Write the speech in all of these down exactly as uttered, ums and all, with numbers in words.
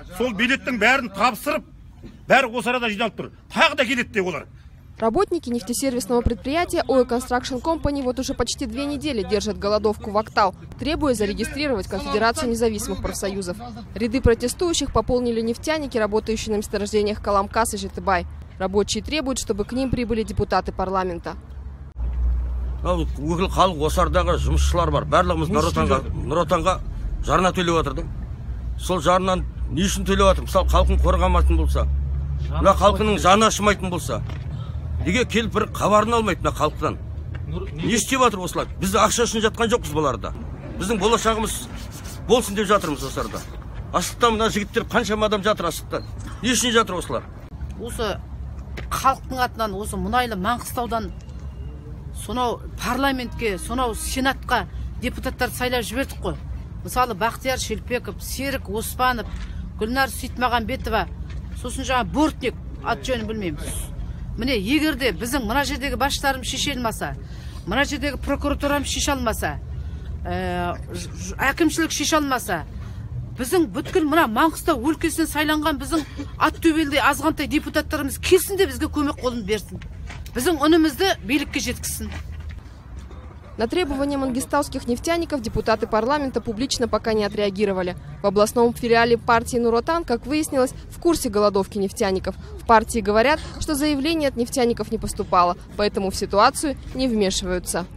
сол билеттің бәрін тапсырып, бәрі осы арада жиналып тұр. Тағы да келеді де олар. Работники нефтесервисного предприятия Oil Construction Company вот уже почти две недели держат голодовку в Актау, требуя зарегистрировать Конфедерацию независимых профсоюзов. Ряды протестующих пополнили нефтяники, работающие на месторождениях Каламкас и Жетыбай. Рабочие требуют, чтобы к ним прибыли депутаты парламента. Сол жарынан не үшін төлеп жатыр? Мысалы, халқын қорғамайтын болса, мына халқының жаны ашымайтын болса, неге келіп бір хабарын алмайды мына халықтан? Не істеп жатыр осылар? Біз ақша үшін жатқан жоқпыз бұларда. Біздің болашағымыз болсын деп жатырмыз осыларда. Аштықта мына жігіттер қаншама адам жатыр аштықта. Не үшін жатыр осылар? Осы халықтың атынан, осы мұнайлы Маңғыстаудан сонау парламентке, сонау сенатқа депутаттарды сайлап жібердік қой. Мысалы, Бақтияр Шелпеков, Серік Оспанов, Гүлнар Сүйтмағанбетова, сосын жаңа Бортник, ат жөнін білмейміз. Міне, егерде біздің мына жердегі басшыларымыз шеше алмаса, мына жердегі прокуратурамыз шеше алмаса, әкімшілік шеше алмаса, біздің бүткіл мына Маңғыстау өлкесінен сайланған біздің ат төбелдей азғантай депутаттарымыз келсін де бізге көмек қолын берсін. Біздің үнімізді билікке жеткізсін. На требования мангистауских нефтяников депутаты парламента публично пока не отреагировали. В областном филиале партии Нур Отан, как выяснилось, в курсе голодовки нефтяников. В партии говорят, что заявление от нефтяников не поступало, поэтому в ситуацию не вмешиваются.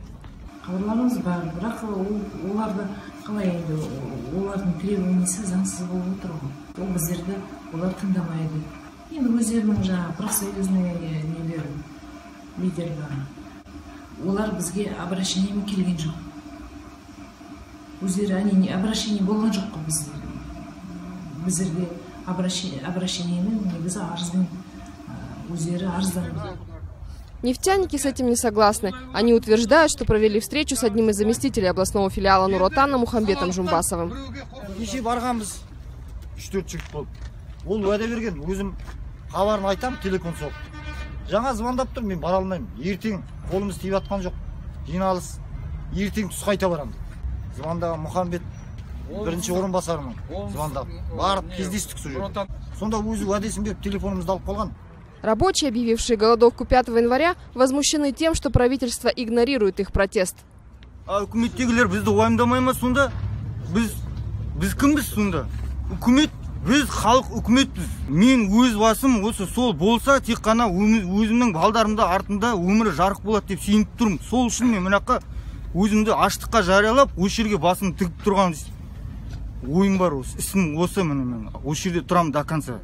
Олар бізге обращениемен келген жоқ. Өздері әне обращение болған жоқ қой біз. Біздерге обращениемен негізі арызбен өздері арызданды. Нефтяники с этим не согласны. Они утверждают, что провели встречу с одним из заместителей областного филиала Нур Отана Мухамбетом Жумбасовым. Неше барғанбыз үш төрт жігіт болып. Ол уәде берген, өзім хабарын айтам, телефон соқты. Жаңа звондап тұр, мен бара алмаймын. Ертең қолымыз тиіп атқан жоқ. Жиналыс. Ертең түс қайта барамын. Звондаған Мұхамбет бірінші орынбасарының звондап. Барып кездестік сол жерде. Сонда өзі уәдесін беріп телефонымызды алып қалған. Рабочие, объявившие голодовку пятого января, возмущены тем, что правительство игнорирует их протест. А үкіметтегілер бізді уайымдамай ма сонда? Біз біз кімбіз сонда? Үкімет біз халық үкіметпіз. Мен өз басым осы сол болса, тек қана өзімнің балдарымда артында өмірі жарық болады деп сеніп тұрмын. Сол үшін мен мынаққа өзімді аштыққа жариялап, осы жерге басым тігіп тұрған ойым бар осы. Ісім осы міне мен. Осы жерде тұрамын до конца.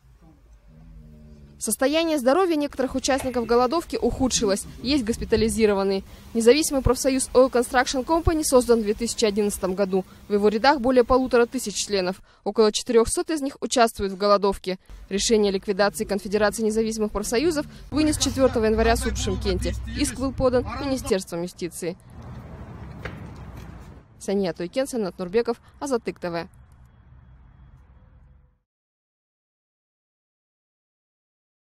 Состояние здоровья некоторых участников голодовки ухудшилось. Есть госпитализированные. Независимый профсоюз Oil Construction Company создан в две тысячи одиннадцатом году. В его рядах более полутора тысяч членов. Около четырёхсот из них участвуют в голодовке. Решение о ликвидации Конфедерации независимых профсоюзов вынес четвёртого января суд в Шымкенте. Иск был подан Министерством юстиции. Сания Туйкен, Санат Нурбеков, Азаттык ТВ.